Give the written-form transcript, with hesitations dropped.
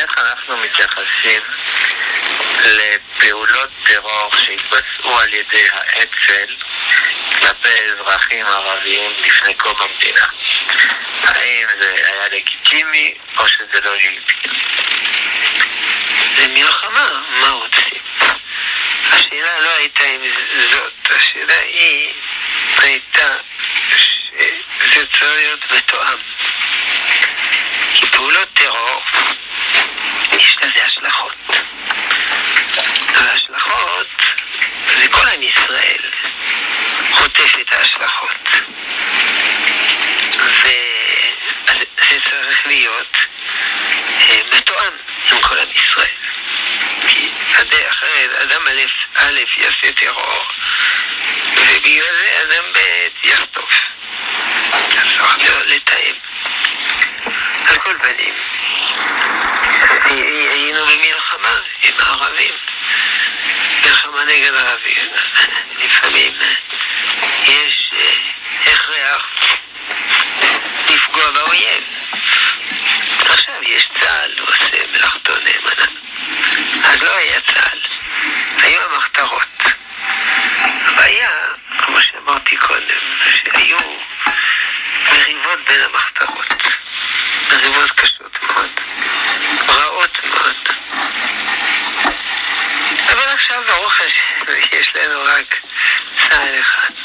איך אנחנו מתייחסים לפעולות טרור שהתבצעו על ידי האצ"ל כלפי אזרחים ערביים לפני קום המדינה? האם זה היה לגיטימי או שזה לא לגיטימי? זה מלחמה, מה רוצים? השאלה לא הייתה אם זאת, השאלה היא הייתה שזה צריך להיות מתואם. כי פעולות טרור יש לזה השלכות. וההשלכות זה כל עם ישראל חוטף את ההשלכות. וזה צריך להיות מתואם עם כל עם ישראל. כי אחרת אדם א' יעשה טרור ובגלל זה אדם ב' יחטוף. צריך לתאם. על כל פנים היינו במלחמה עם הערבים, מלחמה נגד הערבים. לפעמים יש הכרח לפגוע באויב. עכשיו יש צה"ל ועושה מלאכתו נאמנה. אז לא היה צה"ל, היו המחתרות. הבעיה, כמו שאמרתי קודם, שהיו מריבות בין המחתרות, מריבות קשות מאוד, רעות מאוד. אבל עכשיו ברוך השם יש לנו רק צה"ל אחד.